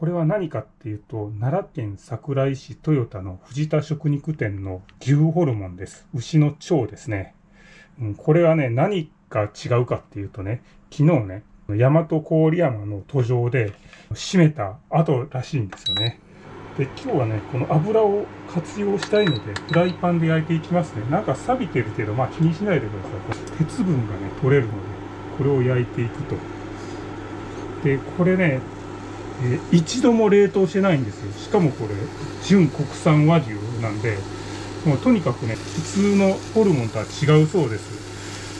これは何かっていうと、奈良県桜井市豊田の藤田食肉店の牛ホルモンです。牛の腸ですね。これはね、何か違うかっていうとね、昨日ね、大和郡山の途上で締めた後らしいんですよね。で、今日はね、この油を活用したいので、フライパンで焼いていきますね。なんか錆びてるけど、まあ気にしないでください。鉄分がね、取れるので、これを焼いていくと。で、これね、一度も冷凍してないんですよ。しかもこれ、純国産和牛なんで、もうとにかくね、普通のホルモンとは違うそうです。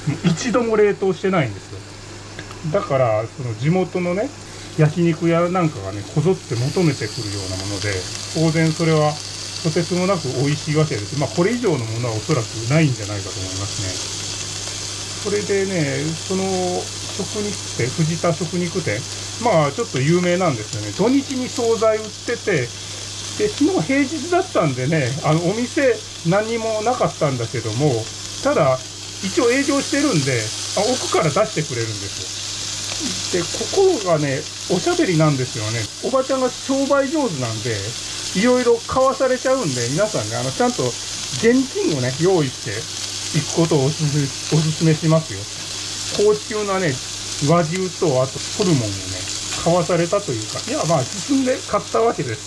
もう一度も冷凍してないんですよ。だから、その地元のね、焼肉屋なんかがね、こぞって求めてくるようなもので、当然それはとてつもなく美味しいわけです。まあ、これ以上のものはおそらくないんじゃないかと思いますね。それでね、その食肉店、藤田食肉店、まあちょっと有名なんですよね。土日に惣菜売ってて、で、昨日平日だったんでね、お店何にもなかったんだけども、ただ、一応営業してるんで、奥から出してくれるんですよ。で、ここがね、おしゃべりなんですよね。おばちゃんが商売上手なんで、いろいろ買わされちゃうんで、皆さんね、ちゃんと現金をね、用意していくことをおすすめしますよ。高級なね、和牛と、あとホルモンをね、買わされたというか、いや、まあ、進んで買ったわけです。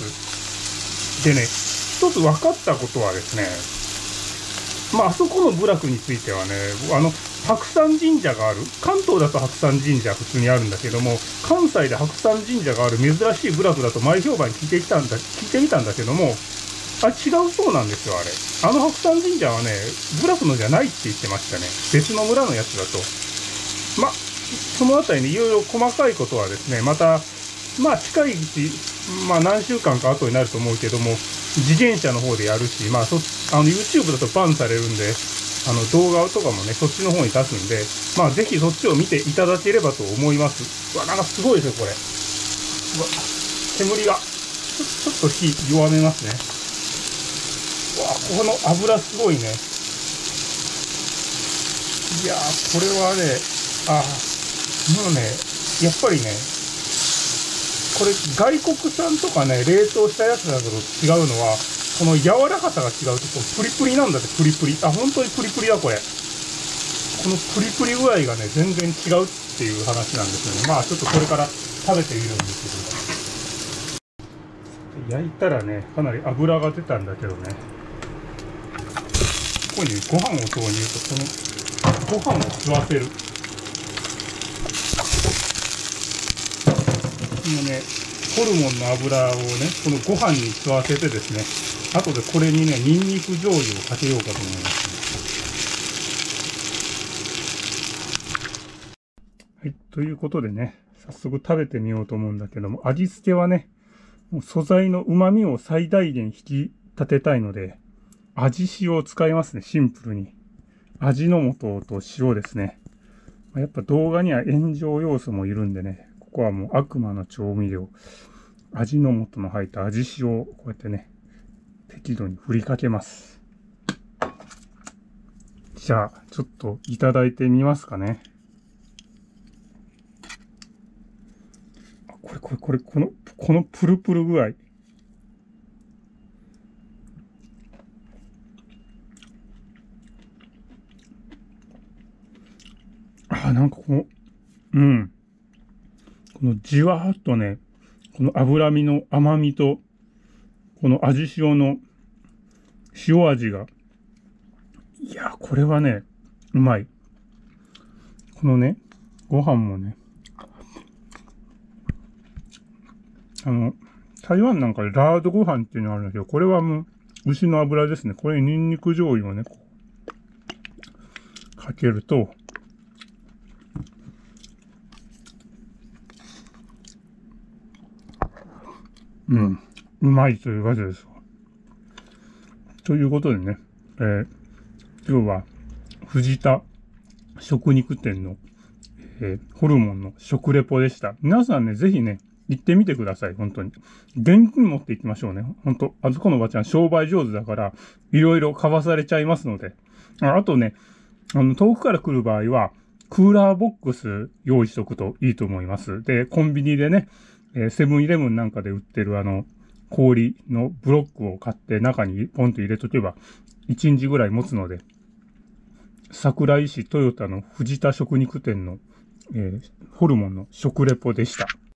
でね、一つ分かったことはですね、まあ、あそこの部落についてはね、白山神社がある。関東だと白山神社普通にあるんだけども、関西で白山神社がある珍しい部落だと前評判に聞いてみたんだけども、違うそうなんですよ、あれ。白山神社はね、部落のじゃないって言ってましたね。別の村のやつだと。ま、そのあたりにいろいろ細かいことはですね、また、まあ近いうち、まあ何週間か後になると思うけども、自転車の方でやるし、まあYouTube だとバンされるんで、動画とかもね、そっちの方に出すんで、まあぜひそっちを見ていただければと思います。うわ、なんかすごいですよ、これ。うわ、煙が。ちょっと火弱めますね。うわ、この油すごいね。いやー、これはね、もうね、やっぱりね、これ外国産とかね、冷凍したやつだけど違うのは、この柔らかさが違うと、プリプリなんだって、プリプリ。本当にプリプリだ、これ。このプリプリ具合がね、全然違うっていう話なんですよね。まあ、ちょっとこれから食べてみるんですけど。焼いたらね、かなり油が出たんだけどね。ここにご飯を投入と、このご飯を吸わせる。このね、ホルモンの油をね、このご飯に吸わせてですね、後でこれにね、ニンニク醤油をかけようかと思いますね。はい、ということでね、早速食べてみようと思うんだけども、味付けはね、もう素材の旨味を最大限引き立てたいので、味塩を使いますね、シンプルに。味の素と塩ですね。やっぱ動画には炎上要素もいるんでね、ここはもう悪魔の調味料、味の素の入った味塩をこうやってね、適度に振りかけます。じゃあ、ちょっといただいてみますかね。このプルプル具合。なんかこのじわーっとね、この脂身の甘みと、この味塩の塩味が、いや、これはね、うまい。このね、ご飯もね、台湾なんかでラードご飯っていうのがあるんだけど、これはもう、牛の油ですね。これにニンニク醤油をね、かけると、うまいというわけです。ということでね、今日は藤田食肉店の、ホルモンの食レポでした。皆さんね、ぜひね、行ってみてください、本当に。現金持って行きましょうね。本当あそこのおばちゃん商売上手だから、いろいろ買わされちゃいますので。あとね、遠くから来る場合は、クーラーボックス用意しとくといいと思います。で、コンビニでね、 セブンイレブンなんかで売ってる氷のブロックを買って中にポンと入れとけば1日ぐらい持つので、桜井市トヨタの藤田食肉店の、ホルモンの食レポでした。